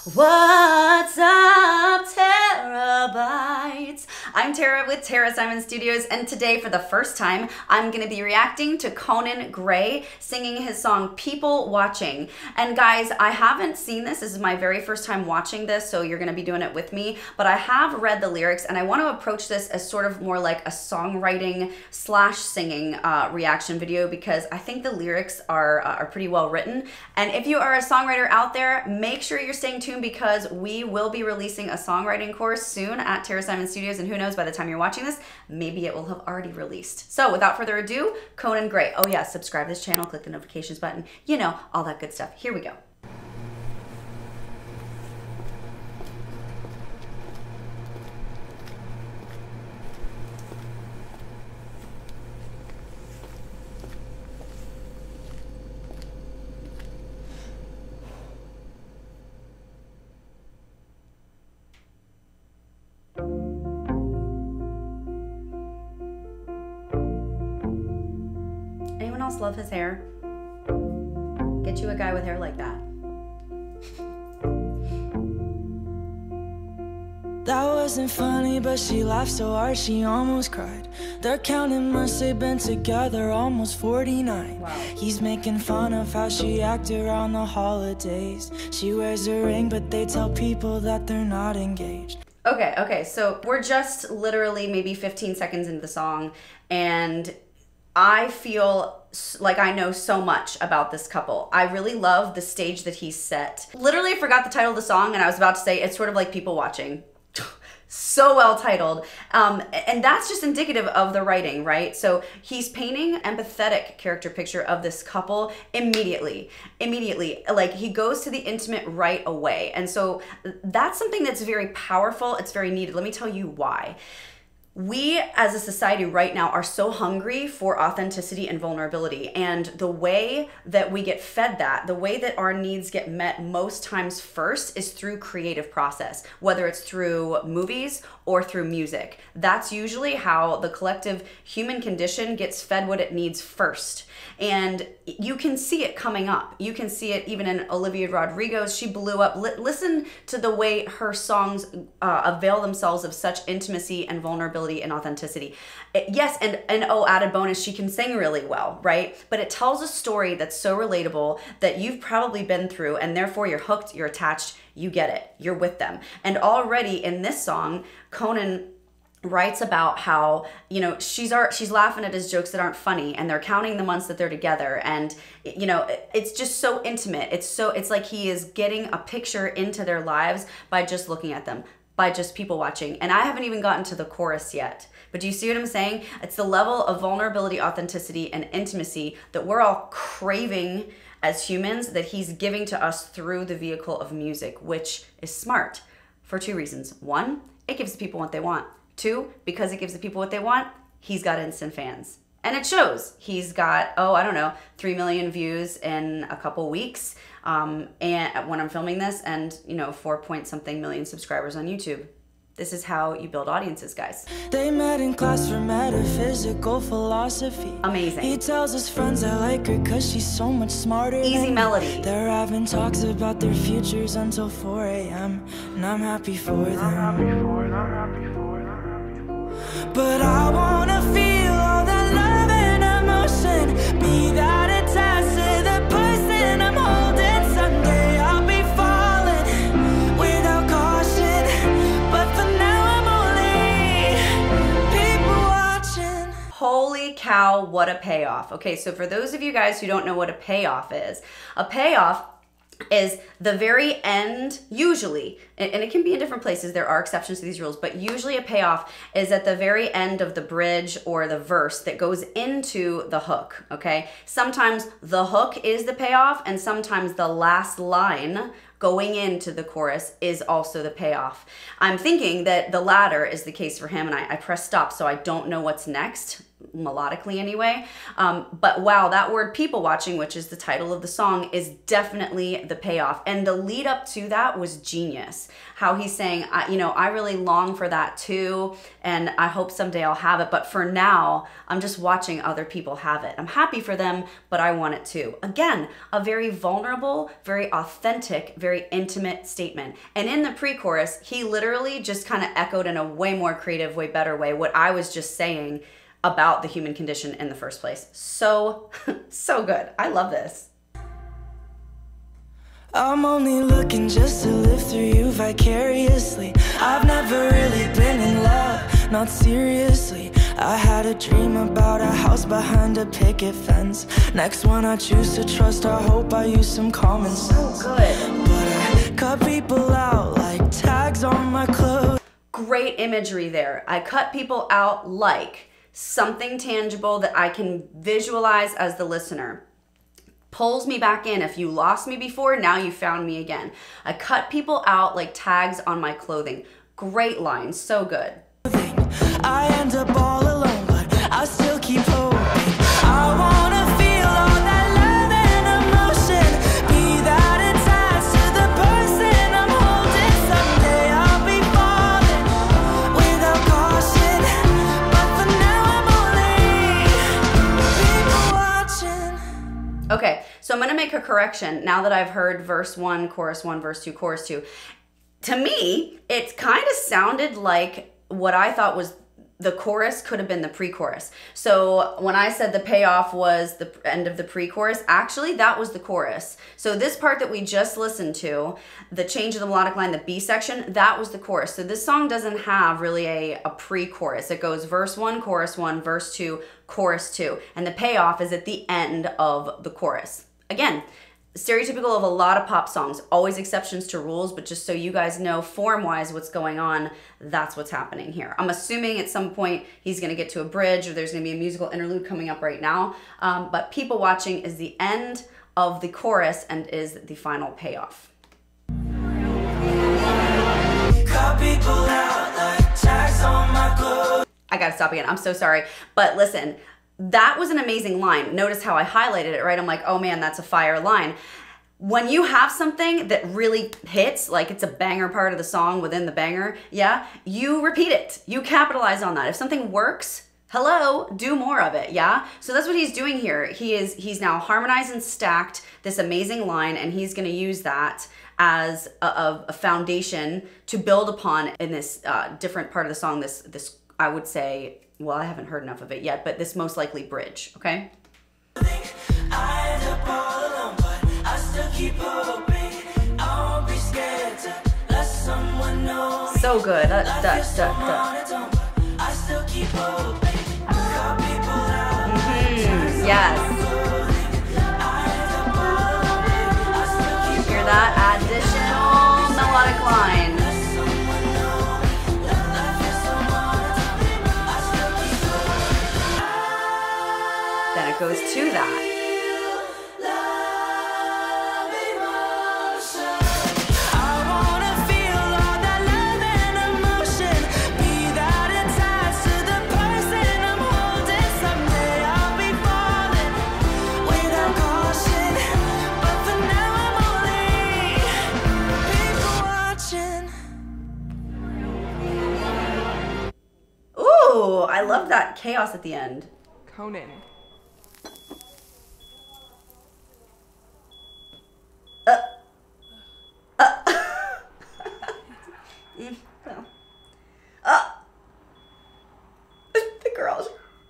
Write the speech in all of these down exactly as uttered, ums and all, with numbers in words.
What's up, Terabytes? I'm Tara with Tara Simon Studios, and today, for the first time, I'm going to be reacting to Conan Gray singing his song People Watching. And guys, I haven't seen this. This is my very first time watching this, so you're going to be doing it with me. But I have read the lyrics, and I want to approach this as sort of more like a songwriting slash singing uh, reaction video, because I think the lyrics are, uh, are pretty well written. And if you are a songwriter out there, make sure you're staying tuned, because we will be releasing a songwriting course soon at Tara Simon Studios, and who knows, by the time you're watching this, maybe it will have already released. So without further ado, Conan Gray. Oh yeah, subscribe to this channel, click the notifications button, you know, all that good stuff. Here we go. Anyone else love his hair? Get you a guy with hair like that. That wasn't funny, but she laughed so hard she almost cried. They're counting months they've been together, almost forty-nine. Wow. He's making fun of how she acted around the holidays. She wears a ring, but they tell people that they're not engaged. Okay, okay, so we're just literally maybe fifteen seconds into the song, and I feel like I know so much about this couple. I really love the stage that he's set. Literally, I forgot the title of the song, and I was about to say it's sort of like People Watching. So well titled. Um, and that's just indicative of the writing, right? So he's painting an empathetic character picture of this couple immediately. Immediately. Like, he goes to the intimate right away. And so that's something that's very powerful. It's very needed. Let me tell you why. We as a society right now are so hungry for authenticity and vulnerability, and the way that we get fed that, the way that our needs get met most times first, is through creative process, whether it's through movies or through music. That's usually how the collective human condition gets fed what it needs first. And you can see it coming up. You can see it even in Olivia Rodrigo. She blew up. L- listen to the way her songs uh, avail themselves of such intimacy and vulnerability and authenticity. It, yes, and, and oh, added bonus, she can sing really well, right? But it tells a story that's so relatable that you've probably been through, and therefore you're hooked, you're attached, you get it, you're with them. And already in this song, Conan writes about how, you know, she's are, she's laughing at his jokes that aren't funny, and they're counting the months that they're together, and you know, it's just so intimate. It's so, it's like he is getting a picture into their lives by just looking at them, by just people watching. And I haven't even gotten to the chorus yet, but do you see what I'm saying? It's the level of vulnerability, authenticity, and intimacy that we're all craving as humans, that he's giving to us through the vehicle of music, which is smart for two reasons. One, it gives the people what they want. Two, because it gives the people what they want, he's got instant fans. And it shows. He's got, oh, I don't know, three million views in a couple weeks um, and when I'm filming this, and, you know, four point something million subscribers on YouTube. This is how you build audiences, guys. They met in class for metaphysical philosophy. Amazing. He tells his friends I like her cause she's so much smarter. Easy melody. They're having talks about their futures until four A M and I'm happy for them. I'm happy for it, I'm happy for it, I'm happy for it. But I wanna feel all that love and emotion, be that attached to the person I'm holding. Someday I'll be falling without caution, but for now I'm only people watching. Holy cow, what a payoff. Okay, so for those of you guys who don't know what a payoff is, a payoff is the very end, usually, and it can be in different places, there are exceptions to these rules, but usually a payoff is at the very end of the bridge or the verse that goes into the hook, okay? Sometimes the hook is the payoff, and sometimes the last line going into the chorus is also the payoff. I'm thinking that the latter is the case for him, and I, I press stop, so I don't know what's next. melodically anyway. Um, but wow, that word people watching, which is the title of the song, is definitely the payoff. And the lead up to that was genius. How he's saying, I, you know, I really long for that too, and I hope someday I'll have it. But for now, I'm just watching other people have it. I'm happy for them, but I want it too. Again, a very vulnerable, very authentic, very intimate statement. And in the pre-chorus, he literally just kind of echoed in a way more creative, way better way what I was just saying about the human condition in the first place. So, so good. I love this. I'm only looking just to live through you vicariously. I've never really been in love, not seriously. I had a dream about a house behind a picket fence. Next one I choose to trust, I hope I use some common sense. So good. But I cut people out like tags on my clothes. Great imagery there. I cut people out like something tangible that I can visualize as the listener. Pulls me back in. If you lost me before, now you found me again. I cut people out like tags on my clothing. Great line, so good. I end up all alone, but I still keep hoping. I wanna feel all that love and emotion, be that attached to the person I'm holding. Someday I'll be falling without caution, but for now I'm only people watching. Okay, so I'm gonna make a correction now that I've heard verse one, chorus one, verse two, chorus two. To me, it kind of sounded like what I thought was the chorus could have been the pre-chorus. So when I said the payoff was the end of the pre-chorus, actually that was the chorus. So this part that we just listened to, the change of the melodic line, the B section, that was the chorus. So this song doesn't have really a, a pre-chorus. It goes verse one, chorus one, verse two, chorus two. And the payoff is at the end of the chorus. Again, stereotypical of a lot of pop songs, always exceptions to rules, but just so you guys know form-wise what's going on, that's what's happening here. I'm assuming at some point he's gonna get to a bridge or there's gonna be a musical interlude coming up right now, um, but people watching is the end of the chorus and is the final payoff. Cut people out like tags on my clothes. I gotta stop again, I'm so sorry, but listen, that was an amazing line. Notice how I highlighted it, right? I'm like, oh man, that's a fire line. When you have something that really hits, like it's a banger part of the song within the banger, yeah, you repeat it. You capitalize on that. If something works, hello, do more of it, yeah? So that's what he's doing here. He is, he's now harmonized and stacked this amazing line, and he's gonna use that as a, a, a foundation to build upon in this uh, different part of the song, this, this, I would say, well, I haven't heard enough of it yet, but this most likely bridge, okay? I end up all alone, but I still keep hoping. I won't be scared to let someone know. So good. That, that, that, that. I still keep hoping. Cut people out. Mm-hmm. Yes. Hear that additional melodic line. Then it goes to that. Ooh, I love that chaos at the end. Conan. Uh, uh, mm, well. Uh, the girls.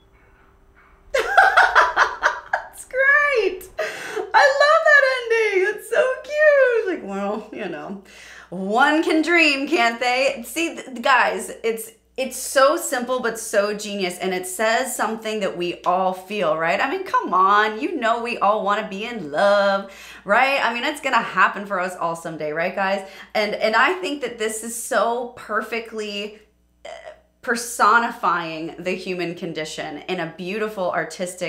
That's great. I love that ending. It's so cute. Like, well, you know, one can dream, can't they? See, guys, it's It's so simple, but so genius, and it says something that we all feel, right? I mean, come on, you know we all want to be in love, right? I mean, it's gonna happen for us all someday, right, guys? And and I think that this is so perfectly personifying the human condition in a beautiful, artistic,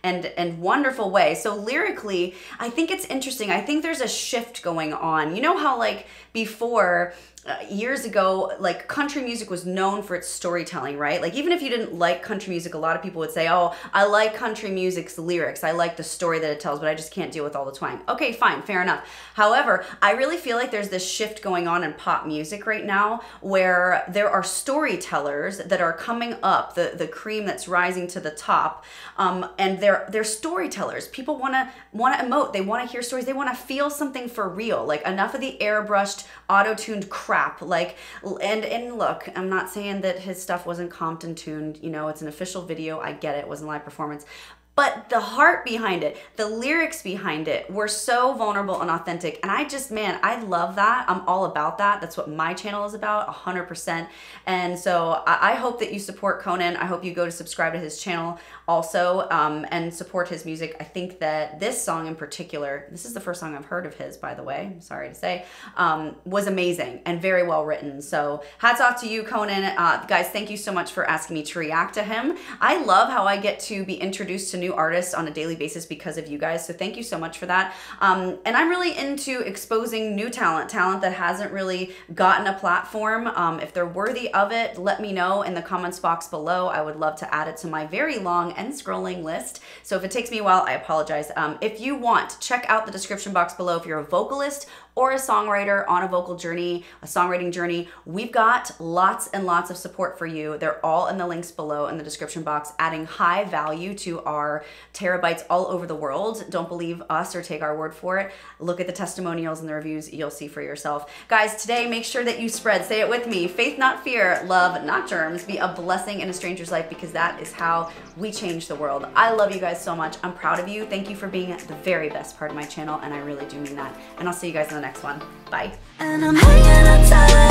and, and wonderful way. So lyrically, I think it's interesting. I think there's a shift going on. You know how like before, Uh, years ago, like country music was known for its storytelling, right? Like even if you didn't like country music, a lot of people would say, oh, I like country music's lyrics. I like the story that it tells, but I just can't deal with all the twang. Okay, fine, fair enough. However, I really feel like there's this shift going on in pop music right now where there are storytellers that are coming up, the, the cream that's rising to the top, um, and they're, they're storytellers. People wanna, wanna emote, they wanna hear stories, they wanna feel something for real. Like enough of the airbrushed, auto-tuned crap. Like, and and look, I'm not saying that his stuff wasn't Compton tuned, you know, it's an official video, I get it, it wasn't live performance, but the heart behind it, the lyrics behind it were so vulnerable and authentic, and I just, man, I love that. I'm all about that. That's what my channel is about, one hundred percent, and so I, I hope that you support Conan. I hope you go to subscribe to his channel also, um, and support his music. I think that this song in particular, this is the first song I've heard of his, by the way, I'm sorry to say, um, was amazing and very well written. So hats off to you, Conan. Uh, guys, thank you so much for asking me to react to him. I love how I get to be introduced to new artists on a daily basis because of you guys, so thank you so much for that. Um, and I'm really into exposing new talent, talent that hasn't really gotten a platform. Um, if they're worthy of it, let me know in the comments box below. I would love to add it to my very long and scrolling list. So if it takes me a while, I apologize. Um, if you want, check out the description box below if you're a vocalist or a songwriter on a vocal journey, a songwriting journey. We've got lots and lots of support for you. They're all in the links below in the description box, adding high value to our terabytes all over the world. Don't believe us or take our word for it. Look at the testimonials and the reviews, you'll see for yourself. Guys, today make sure that you spread, say it with me, faith not fear, love not germs, be a blessing in a stranger's life, because that is how we change the world. I love you guys so much. I'm proud of you. Thank you for being the very best part of my channel, and I really do mean that. And I'll see you guys in the next one. Bye. And I'm hanging on tight.